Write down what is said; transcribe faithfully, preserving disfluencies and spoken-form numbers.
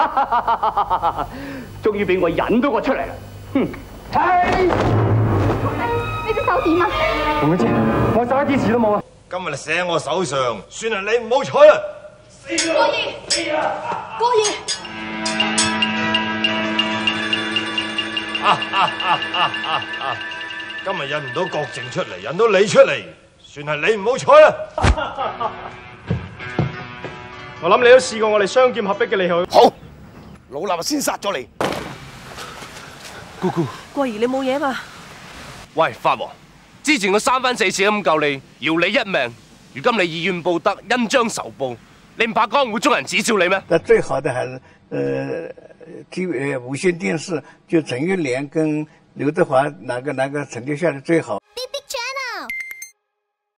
終於俾我引到我出嚟啦！哼，係你隻手點啊？ 洪小姐，我手一啲事都冇啊！ 今日你死喺我手上，算係你唔好彩啦！ 過兒，過兒， 啊啊啊啊啊啊！今日引唔到郭靖出嚟，引到你出嚟，算係你唔好彩啦！ 我諗你都試過我哋雙劍合璧嘅厲害。 好，老衲先殺咗你。 姑姑， 過兒你冇嘢嘛？ 喂，法王，之前我三番四次咁救你，饒你一命，如今你以怨報德，恩將仇報，你唔怕江湖中人恥笑你咩？ 那最好的還是，呃，T V 無線電視就鄭玉蓮跟劉德華哪個哪個成就下來最好。